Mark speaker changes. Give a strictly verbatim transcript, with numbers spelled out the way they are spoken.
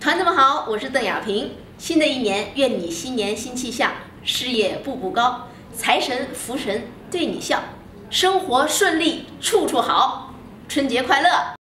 Speaker 1: 团子们好，我是邓亚萍。新的一年，愿你新年新气象，事业步步高，财神福神对你笑，生活顺利，处处好。春节快乐！